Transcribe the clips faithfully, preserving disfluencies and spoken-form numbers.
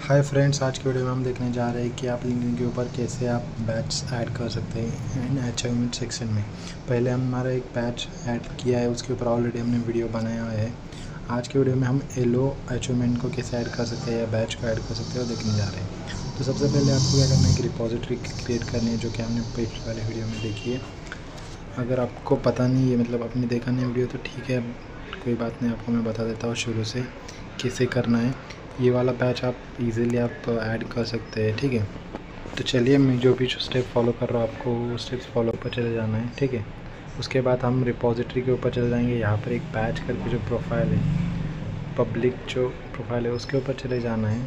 Hi friends, आज की video में हम देखने जा रहे हैं कि आप लिंक्डइन के ऊपर कैसे आप बैच ऐड कर सकते हैं इन अचीवमेंट सेक्शन में। पहले हम हमारा एक बैच ऐड किया है, उसके ऊपर ऑलरेडी हमने वीडियो बनाया है। आज की वीडियो में हम एलो अचीवमेंट को कैसे ऐड कर सकते हैं या बैच को ऐड कर सकते हैं वो देखने जा रहे हैं। तो सबसे पहले आपको क्या करना है कि रिपोजिटरी क्रिएट करनी है, जो कि हमने पिछले वाले वीडियो में देखी है। अगर आपको पता नहीं है, मतलब आपने देखा नहीं वीडियो, तो ठीक है, कोई बात नहीं, आपको मैं बता देता हूँ शुरू से कैसे करना है। ये वाला बैच आप इजीली आप ऐड कर सकते हैं, ठीक है। तो चलिए, मैं जो भी स्टेप फॉलो कर रहा हूँ आपको वो स्टेप्स फॉलो पर चले जाना है, ठीक है। उसके बाद हम रिपोजिटरी के ऊपर चले जाएंगे। यहाँ पर एक बैच करके जो प्रोफाइल है, पब्लिक जो प्रोफाइल है, उसके ऊपर चले जाना है।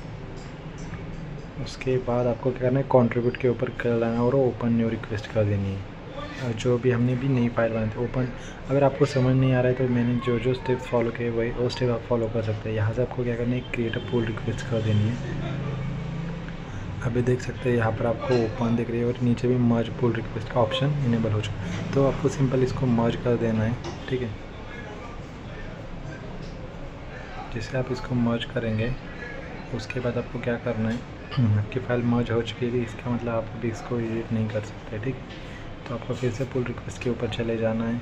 उसके बाद आपको क्या करना है, कंट्रीब्यूट के ऊपर कर लेना है और ओपन न्यू रिक्वेस्ट कर देनी है। जो भी हमने भी नई फाइल बनाई थी ओपन, अगर आपको समझ नहीं आ रहा है तो मैंने जो जो स्टेप फॉलो किए वही वो स्टेप आप फॉलो कर सकते हैं। यहाँ से आपको क्या करना है, क्रिएट अ पुल रिक्वेस्ट कर देनी है। अभी देख सकते हैं यहाँ पर आपको ओपन दिख रही है और नीचे भी मर्ज पुल रिक्वेस्ट का ऑप्शन इनेबल हो चुका है। तो आपको सिंपल इसको मर्ज कर देना है, ठीक है। जैसे आप इसको मर्ज करेंगे उसके बाद आपको क्या करना है, आपकी फाइल मर्ज हो चुकी है, इसका मतलब आप अभी इसको एडिट नहीं कर सकते, ठीक। तो आपको फिर से पुल रिक्वेस्ट के ऊपर चले जाना है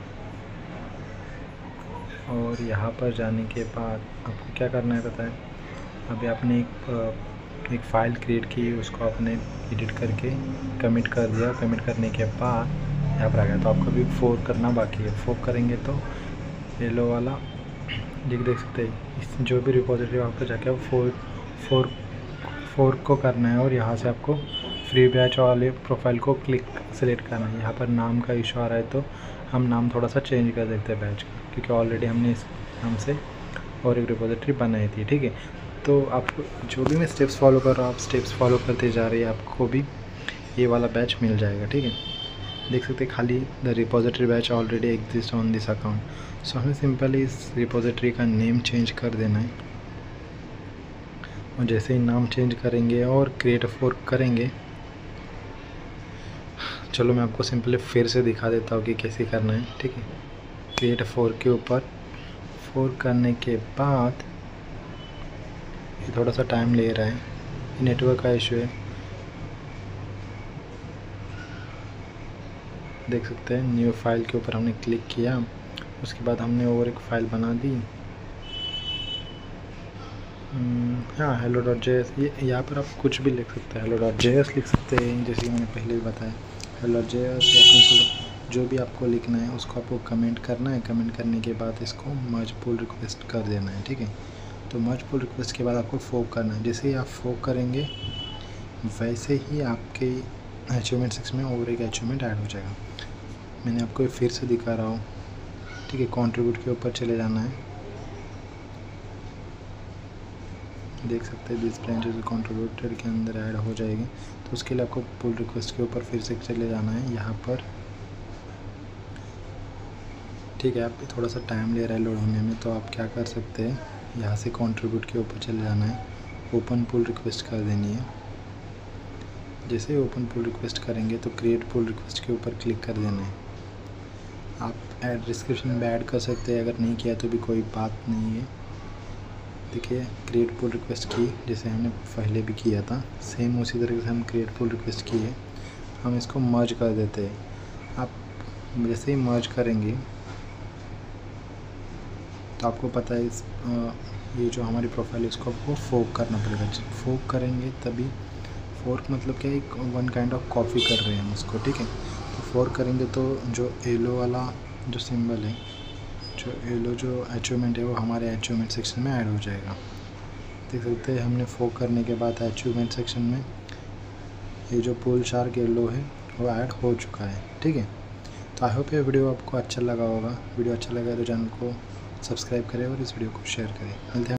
और यहाँ पर जाने के बाद आपको क्या करना है पता है। अभी आपने एक एक फ़ाइल क्रिएट की, उसको आपने एडिट करके कमिट कर दिया। कमिट करने के बाद यहाँ पर आ गया, तो आपको अभी फोर्क करना बाकी है। फोर्क करेंगे तो येलो वाला देख देख सकते हैं, इस जो भी रिपोजिटरी वहाँ पर जाके फोर फोर फोर्क को करना है और यहाँ से आपको फ्री बैच वाले प्रोफाइल को क्लिक सेलेक्ट करना है। यहाँ पर नाम का इशू आ रहा है तो हम नाम थोड़ा सा चेंज कर देते हैं बैच का, क्योंकि ऑलरेडी हमने इस नाम से और एक रिपोजिटरी बनाई थी, ठीक है। तो आपको जो भी मैं स्टेप्स फॉलो कर रहा हूँ, आप स्टेप्स फॉलो करते जा रही है, आपको भी ये वाला बैच मिल जाएगा, ठीक है। देख सकते हैं खाली the repository batch already exist on this account. So हमें सिंपली इस रिपोजिटरी का नेम चेंज कर देना है और जैसे ही नाम चेंज करेंगे और क्रिएट फोर्क करेंगे, चलो मैं आपको सिंपली फिर से दिखा देता हूँ कि कैसे करना है, ठीक है। क्रिएट फोर्क के ऊपर फोर्क करने के बाद ये थोड़ा सा टाइम ले रहा है, ये नेटवर्क का इशू है। देख सकते हैं न्यू फाइल के ऊपर हमने क्लिक किया, उसके बाद हमने और एक फ़ाइल बना दी। हाँ, हेलो डॉट जे एस, ये यहाँ पर आप कुछ भी लिख सकते हैं, हेलो डॉट जे एस लिख सकते हैं, जैसे मैंने पहले भी बताया, हेलो जे एस या कंसोल, जो भी आपको लिखना है उसको आपको कमेंट करना है। कमेंट करने के बाद इसको मर्ज पुल रिक्वेस्ट कर देना है, ठीक है। तो मर्ज पुल रिक्वेस्ट के बाद आपको फोक करना है। जैसे ही आप फोक करेंगे वैसे ही आपके अचीवमेंट सेक्शन में और एक अचीवमेंट ऐड हो जाएगा। मैंने आपको फिर से दिखा रहा हूँ, ठीक है। कंट्रीब्यूट के ऊपर चले जाना है, देख सकते हैं दिस ब्रांच इज कंट्रीब्यूटर के अंदर ऐड हो जाएगी। तो उसके लिए आपको पुल रिक्वेस्ट के ऊपर फिर से चले जाना है यहाँ पर, ठीक है। आप थोड़ा सा टाइम ले रहा है लोड होने में, तो आप क्या कर सकते हैं, यहाँ से कंट्रीब्यूट के ऊपर चले जाना है, ओपन पुल रिक्वेस्ट कर देनी है। जैसे ही ओपन पुल रिक्वेस्ट करेंगे तो क्रिएट पुल रिक्वेस्ट के ऊपर क्लिक कर देना है। आप ऐड डिस्क्रिप्शन में ऐड कर सकते हैं, अगर नहीं किया तो भी कोई बात नहीं है। देखिए क्रिएट पुल रिक्वेस्ट की, जैसे हमने पहले भी किया था, सेम उसी तरीके से हम क्रिएट पुल रिक्वेस्ट किए। हम इसको मर्ज कर देते हैं। आप जैसे ही मर्ज करेंगे तो आपको पता है इस आ, ये जो हमारी प्रोफाइल है इसको आपको फोक करना पड़ेगा। जब फोक करेंगे तभी, फोर्क मतलब क्या, एक वन काइंड ऑफ कॉपी कर रहे हैं हम उसको, ठीक है। तो फोर्क करेंगे तो जो येलो वाला जो सिंबल है, जो येलो जो अचीवमेंट है, वो हमारे अचीवमेंट सेक्शन में ऐड हो जाएगा। देख सकते हैं हमने फोक करने के बाद अचीवमेंट सेक्शन में ये जो पुल शार्क येलो है वो ऐड हो चुका है, ठीक है। तो आई होप ये वीडियो आपको अच्छा लगा होगा। वीडियो अच्छा लगा तो चैनल को सब्सक्राइब करें और इस वीडियो को शेयर करें। मिलते हैं।